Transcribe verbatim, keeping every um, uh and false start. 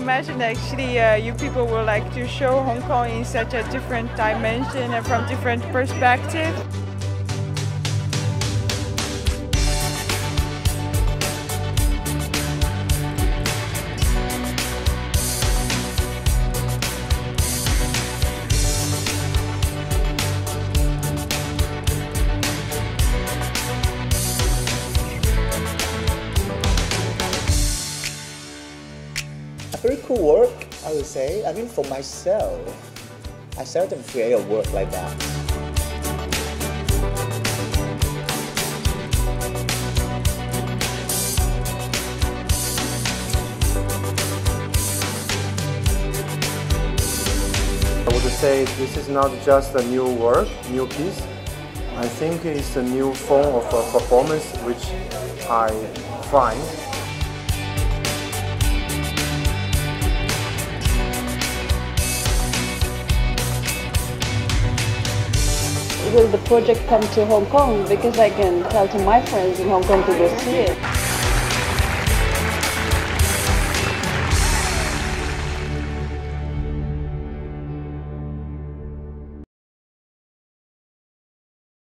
imagine actually uh, you people will like to show Hong Kong in such a different dimension and from different perspectives. Very cool work, I would say. I mean, for myself, I seldom create a work like that. I would say this is not just a new work, new piece. I think it's a new form of a performance which I find. Will the project come to Hong Kong? Because I can tell to my friends in Hong Kong to go see it.